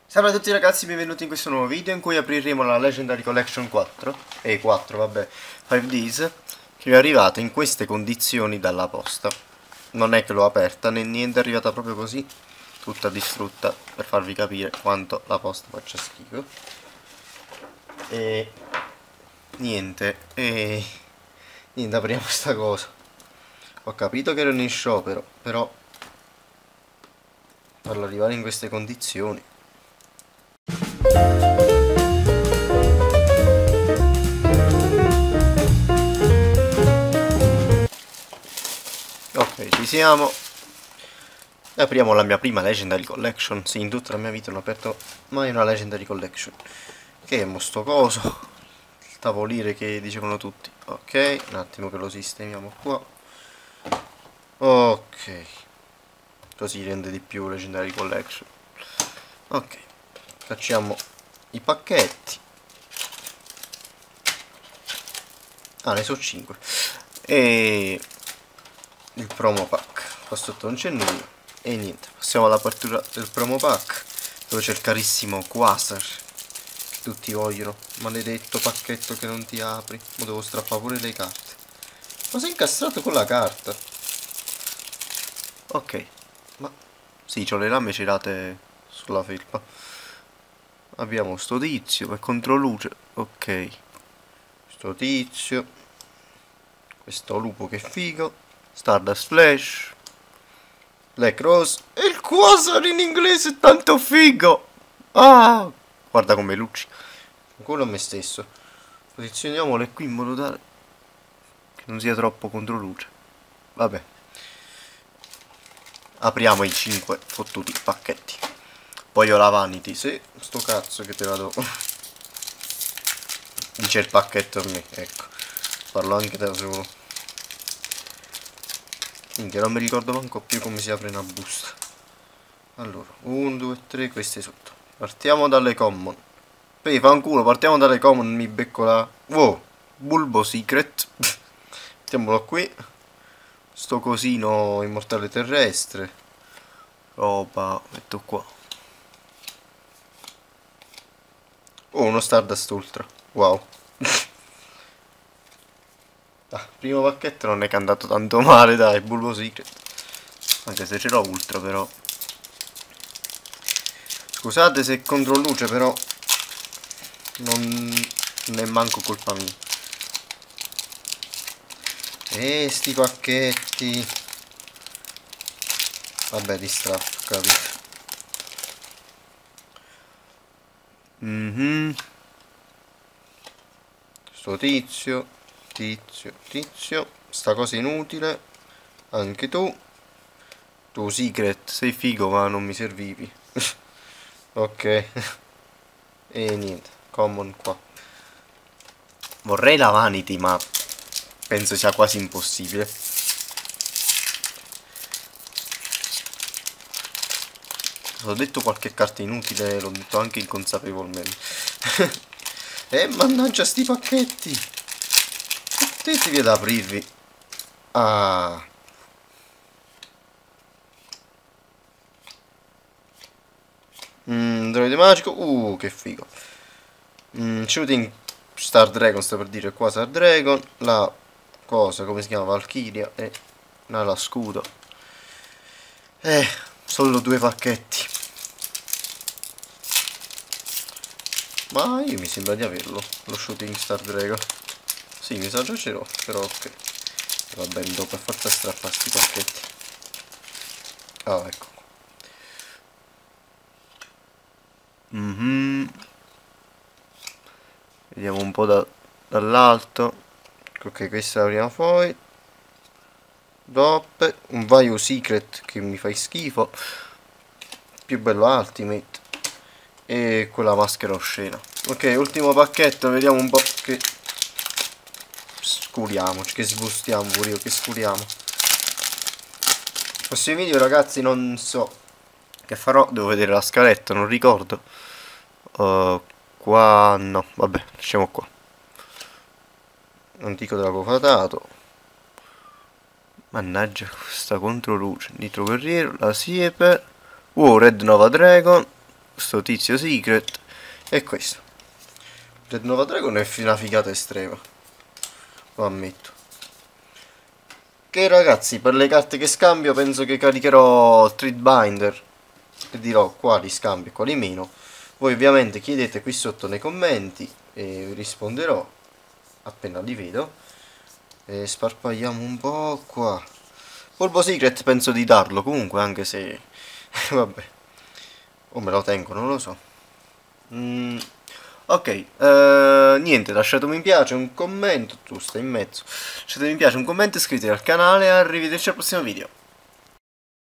Salve a tutti ragazzi, benvenuti in questo nuovo video in cui apriremo la Legendary Collection 4 e 4, vabbè, 5Ds, che è arrivata in queste condizioni dalla posta. Non è che l'ho aperta né niente, è arrivata proprio così, tutta distrutta, per farvi capire quanto la posta faccia schifo. E niente, apriamo questa cosa. Ho capito che erano in sciopero, però farlo arrivare in queste condizioni. Ok, ci siamo. E apriamo la mia prima Legendary Collection. Sì, in tutta la mia vita non ho aperto mai una Legendary Collection. Che è mo sto coso, il tavolire che dicevano tutti. Ok, un attimo che lo sistemiamo qua. Ok, così rende di più Legendary Collection. Ok, facciamo i pacchetti. Ah, ne so 5. E il promo pack. Qua sotto non c'è nulla. E niente, passiamo all'apertura del promo pack, dove c'è il carissimo Quasar, che tutti vogliono. Maledetto pacchetto che non ti apri. Ma devo strappare pure le carte. Ma sei incastrato con la carta. Ok, ma sì, c'ho le lame girate sulla felpa. Abbiamo sto tizio per controluce. Ok, sto tizio, questo lupo che figo, Stardust Flash, Black Rose e il Quasar in inglese è tanto figo. Ah, guarda come luccica. Ancora a me stesso. Posizioniamole qui in modo tale che non sia troppo controluce. Vabbè, apriamo i 5 fottuti pacchetti. Voglio la vanity, sì, sto cazzo che te la do. Dice il pacchetto a me, ecco. Parlo anche da solo. Minchia, non mi ricordo manco più come si apre una busta. Allora, 1, 2, 3, queste sotto. Partiamo dalle common. Poi fanculo, partiamo dalle common, mi becco la... Wow, Bulbo Secret. Mettiamolo qui. Sto cosino immortale terrestre. Roba, metto qua. Oh, uno Stardust Ultra. Wow. Ah, primo pacchetto non è che è andato tanto male, dai, Bulbo Secret. Anche se ce l'ho Ultra, però. Scusate se è contro luce, però non è manco colpa mia. Sti pacchetti. Vabbè, distrafo, capito. Sto tizio, sta cosa inutile. Anche tu. Tu Secret, sei figo ma non mi servivi. Ok. E niente, common qua. Vorrei la vanity ma penso sia quasi impossibile. Ho detto qualche carta inutile, l'ho detto anche inconsapevolmente. Mannaggia sti pacchetti. Mettetevi ad aprirvi. Ah. Droide magico. Che figo. Shooting Star Dragon, sto per dire qua Star Dragon. La cosa, come si chiama? Valkyria e la scudo. Solo 2 pacchetti. Ma io mi sembra di averlo, lo Shooting Star Dragon. Sì, mi sa già ce l'ho, però ok. Va bene, dopo per forza strappare sti pacchetti. Ah, ecco. Vediamo un po' dall'alto. Ok, questa è la prima foil. Dopo un Vaio Secret che mi fa schifo. Più bello Ultimate. E quella maschera oscena. Ok, ultimo pacchetto, vediamo un po' che scuriamoci, che sbustiamo pure io, che scuriamo. Prossimo video ragazzi non so che farò, devo vedere la scaletta, non ricordo. Qua no, vabbè, lasciamo qua. Antico drago fatato. Mannaggia questa controluce. Nitro guerriero, la siepe. Red Nova Dragon. sto tizio secret e questo. Dead Nova Dragon è una figata estrema, lo ammetto. Che ragazzi, per le carte che scambio penso che caricherò Threadbinder e dirò quali scambio e quali meno. Voi ovviamente chiedete qui sotto nei commenti e vi risponderò appena li vedo. E sparpagliamo un po' qua. Polvo Secret penso di darlo comunque, anche se vabbè, o me lo tengo, non lo so. Ok, niente, lasciate un mi piace, un commento, tu stai in mezzo. Lasciate un mi piace, un commento, iscrivetevi al canale e arrivederci al prossimo video.